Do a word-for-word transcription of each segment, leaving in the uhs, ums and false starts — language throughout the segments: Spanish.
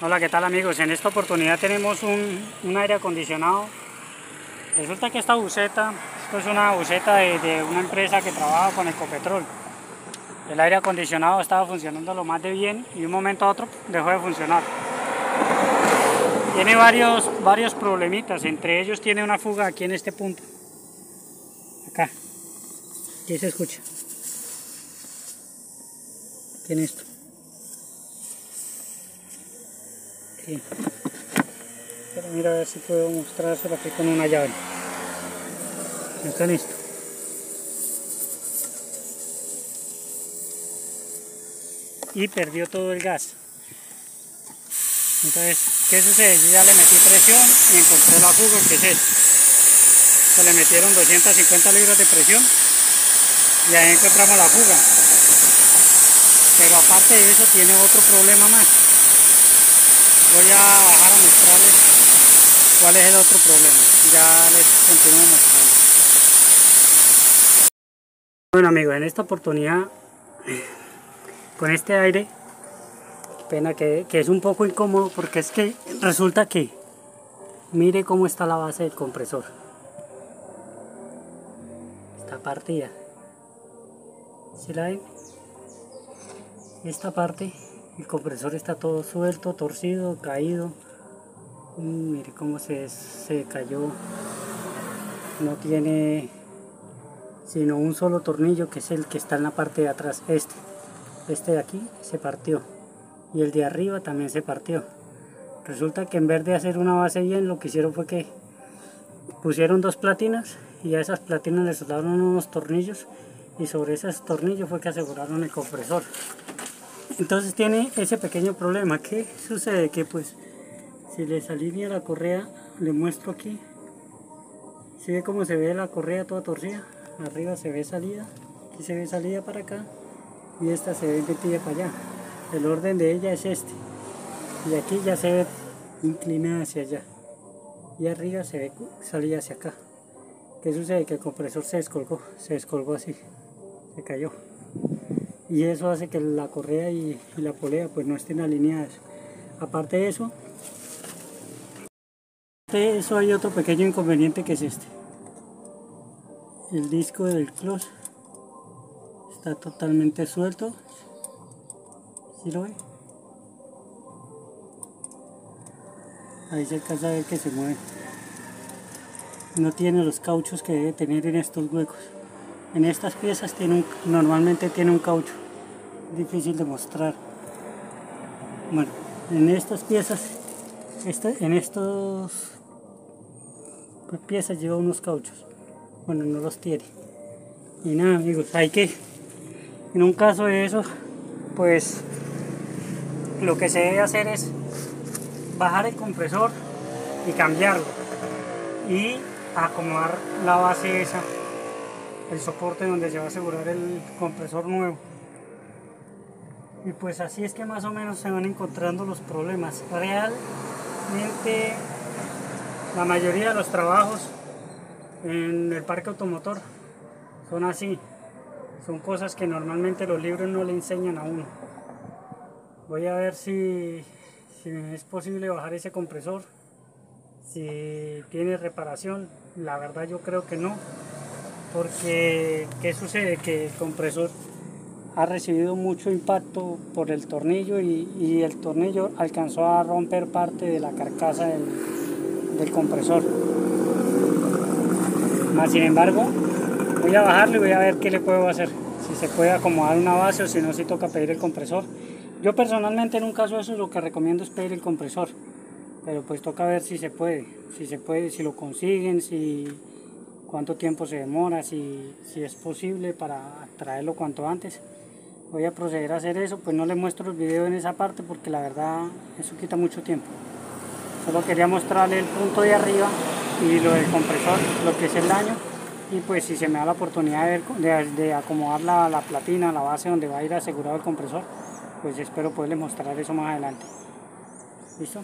Hola, ¿qué tal amigos? En esta oportunidad tenemos un, un aire acondicionado. Resulta que esta buseta, esto es una buseta de, de una empresa que trabaja con Ecopetrol. El aire acondicionado estaba funcionando lo más de bien y de un momento a otro dejó de funcionar. Tiene varios, varios problemitas, entre ellos tiene una fuga aquí en este punto. Acá, aquí se escucha. Tiene esto. Aquí. Pero mira a ver si puedo mostrárselo aquí con una llave. Está listo. Y perdió todo el gas. Entonces, ¿qué sucede? Yo ya le metí presión y encontré la fuga, que es esta. Se le metieron doscientas cincuenta libras de presión y ahí encontramos la fuga. Pero aparte de eso tiene otro problema más. Voy a bajar a mostrarles cuál es el otro problema. Ya les continúo mostrando. Bueno amigos, en esta oportunidad con este aire, pena que, que es un poco incómodo porque es que resulta que mire cómo está la base del compresor. Está partida. ¿Sí la ven? Esta parte, el compresor está todo suelto, torcido, caído. Mire cómo se, se cayó. No tiene sino un solo tornillo, que es el que está en la parte de atrás. Este, este de aquí se partió y el de arriba también se partió. Resulta que en vez de hacer una base bien, lo que hicieron fue que pusieron dos platinas y a esas platinas le soldaron unos tornillos y sobre esos tornillos fue que aseguraron el compresor. Entonces tiene ese pequeño problema. ¿Qué sucede? Que pues si les alinea la correa, le muestro aquí, ¿sí ve cómo se ve la correa toda torcida? Arriba se ve salida, aquí se ve salida para acá y esta se ve metida para allá. El orden de ella es este y aquí ya se ve inclinada hacia allá y arriba se ve salida hacia acá. ¿Qué sucede? Que el compresor se descolgó, se descolgó así, se cayó. Y eso hace que la correa y, y la polea pues no estén alineadas. Aparte de eso, de eso hay otro pequeño inconveniente, que es este. El disco del clutch está totalmente suelto. ¿Sí lo ve? Ahí se alcanza a ver que se mueve. No tiene los cauchos que debe tener en estos huecos. En estas piezas tiene un, normalmente tiene un caucho. Difícil de mostrar. Bueno, en estas piezas, esta, en estos piezas lleva unos cauchos. Bueno, no los tiene. Y nada amigos, hay que, en un caso de eso, pues lo que se debe hacer es bajar el compresor y cambiarlo y acomodar la base esa, el soporte donde se va a asegurar el compresor nuevo. Y pues así es que más o menos se van encontrando los problemas. Realmente la mayoría de los trabajos en el parque automotor son así. Son cosas que normalmente los libros no le enseñan a uno. Voy a ver si, si es posible bajar ese compresor. Si tiene reparación, la verdad yo creo que no. Porque ¿qué sucede? Que el compresor ha recibido mucho impacto por el tornillo y, y el tornillo alcanzó a romper parte de la carcasa del, del compresor. Más sin embargo, voy a bajarlo y voy a ver qué le puedo hacer. Si se puede acomodar una base o si no, si toca pedir el compresor. Yo personalmente en un caso de eso lo que recomiendo es pedir el compresor. Pero pues toca ver si se puede. Si se puede, si lo consiguen, si cuánto tiempo se demora, si, si es posible para traerlo cuanto antes. Voy a proceder a hacer eso, pues no les muestro el video en esa parte porque la verdad eso quita mucho tiempo. Solo quería mostrarle el punto de arriba y lo del compresor, lo que es el daño. Y pues si se me da la oportunidad de, de, de acomodar la, la platina, la base donde va a ir asegurado el compresor, pues espero poderles mostrar eso más adelante. ¿Listo?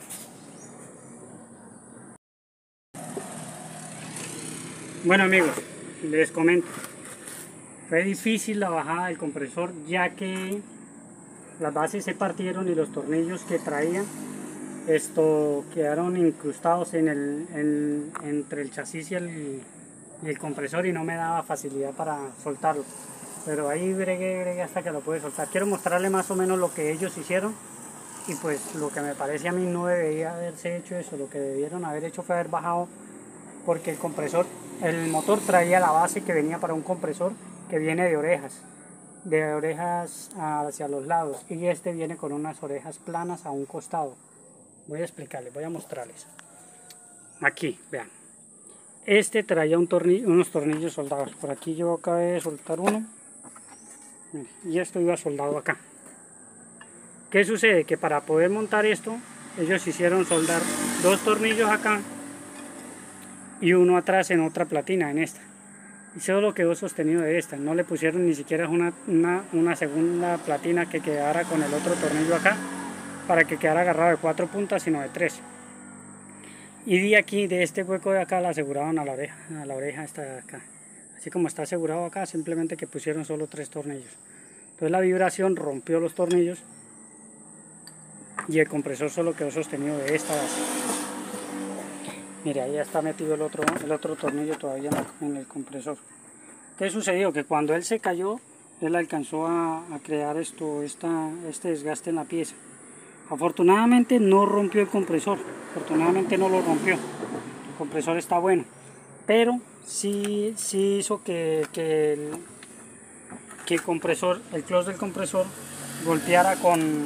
Bueno amigos, les comento. Fue difícil la bajada del compresor ya que las bases se partieron y los tornillos que traían esto quedaron incrustados en el, en, entre el chasis y el, y el compresor, y no me daba facilidad para soltarlo. Pero ahí bregué, bregué hasta que lo pude soltar. Quiero mostrarle más o menos lo que ellos hicieron, y pues lo que me parece a mí no debería haberse hecho eso. Lo que debieron haber hecho fue haber bajado, porque el compresor, el motor traía la base que venía para un compresor que viene de orejas, de orejas hacia los lados, y este viene con unas orejas planas a un costado. Voy a explicarles, voy a mostrarles. Aquí, vean. Este traía un tornillo, unos tornillos soldados. Por aquí yo acabé de soltar uno. Y esto iba soldado acá. ¿Qué sucede? Que para poder montar esto, ellos hicieron soldar dos tornillos acá y uno atrás en otra platina, en esta. Y solo quedó sostenido de esta. No le pusieron ni siquiera una, una, una segunda platina que quedara con el otro tornillo acá, para que quedara agarrado de cuatro puntas, sino de tres. Y de aquí, de este hueco de acá, la aseguraban a la oreja, a la oreja esta de acá. Así como está asegurado acá, simplemente que pusieron solo tres tornillos. Entonces la vibración rompió los tornillos y el compresor solo quedó sostenido de esta base. Mire, ahí está metido el otro, el otro tornillo todavía en el compresor. ¿Qué sucedió? Que cuando él se cayó, él alcanzó a, a crear esto, esta, este desgaste en la pieza. Afortunadamente no rompió el compresor, afortunadamente no lo rompió, el compresor está bueno, pero sí, sí hizo que, que, el, que el compresor, el close del compresor golpeara con,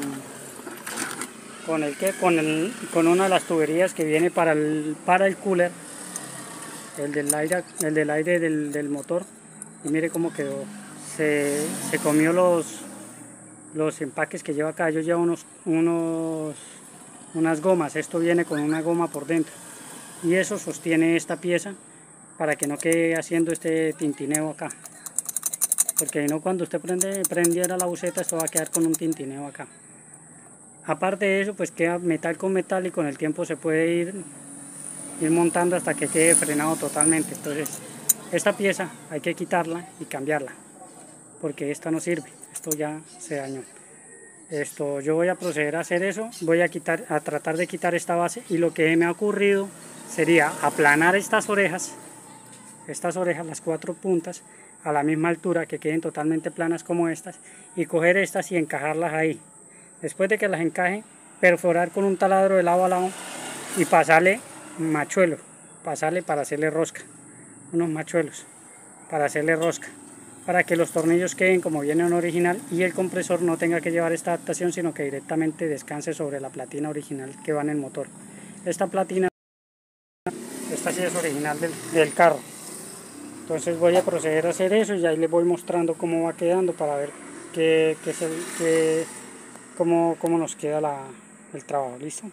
con, el, que, con, el, con una de las tuberías que viene para el, para el cooler, el del aire, el del, aire del, del motor, y mire cómo quedó, se, se comió los... los empaques que lleva acá. Yo llevo unos, unos, unas gomas. Esto viene con una goma por dentro y eso sostiene esta pieza para que no quede haciendo este tintineo acá, porque no, cuando usted prende, prendiera la buceta, esto va a quedar con un tintineo acá. Aparte de eso, pues queda metal con metal y con el tiempo se puede ir, ir montando hasta que quede frenado totalmente. Entonces esta pieza hay que quitarla y cambiarla, porque esta no sirve, esto ya se dañó. Esto, yo voy a proceder a hacer eso, voy a, quitar, a tratar de quitar esta base, y lo que me ha ocurrido sería aplanar estas orejas, estas orejas, las cuatro puntas, a la misma altura, que queden totalmente planas como estas, y coger estas y encajarlas ahí. Después de que las encaje, perforar con un taladro de lado a lado y pasarle machuelo, pasarle para hacerle rosca, unos machuelos para hacerle rosca, para que los tornillos queden como vienen original y el compresor no tenga que llevar esta adaptación, sino que directamente descanse sobre la platina original que va en el motor. Esta platina, esta sí es original del, del carro. Entonces voy a proceder a hacer eso y ahí les voy mostrando cómo va quedando, para ver qué, qué es el, qué, cómo, cómo nos queda la, el trabajo. ¿Listo?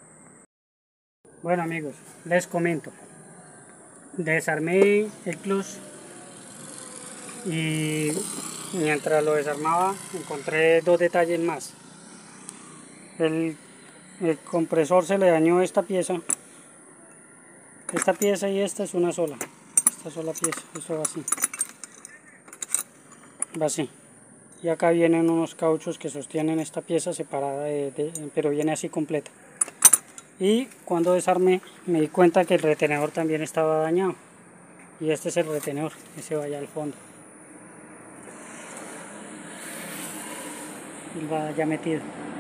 Bueno amigos, les comento. Desarmé el clutch y mientras lo desarmaba encontré dos detalles más. El, el compresor se le dañó esta pieza, esta pieza y esta es una sola, esta sola pieza, esto va así, va así. Y acá vienen unos cauchos que sostienen esta pieza separada, de, de, pero viene así completa. Y cuando desarmé me di cuenta que el retenedor también estaba dañado. Y este es el retenedor, ese va allá al fondo. Y va ya metido.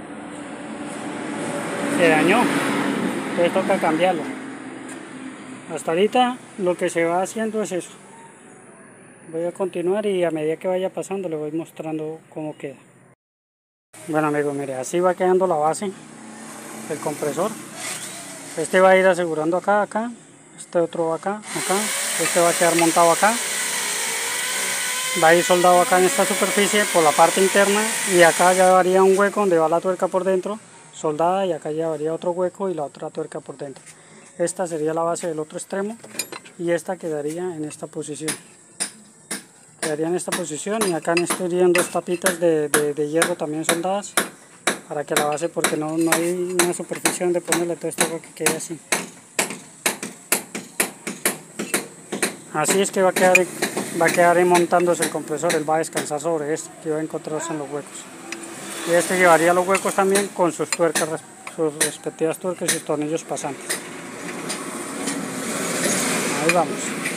Se dañó, entonces toca cambiarlo. Hasta ahorita lo que se va haciendo es eso. Voy a continuar y a medida que vaya pasando le voy mostrando cómo queda. Bueno amigos, mire, así va quedando la base del compresor. Este va a ir asegurando acá, acá, este otro acá, acá, este va a quedar montado acá, va a ir soldado acá en esta superficie por la parte interna, y acá ya llevaría un hueco donde va la tuerca por dentro, soldada, y acá llevaría otro hueco y la otra tuerca por dentro. Esta sería la base del otro extremo y esta quedaría en esta posición. Quedaría en esta posición y acá estarían dos tapitas de, de, de hierro también soldadas para que la base, porque no, no hay una superficie donde ponerle todo esto que quede así. Así es que va a quedar, va a quedar montándose el compresor, él va a descansar sobre esto que va a encontrarse en los huecos. Y este llevaría los huecos también con sus tuercas, sus respectivas tuercas y sus tornillos pasantes. Ahí vamos.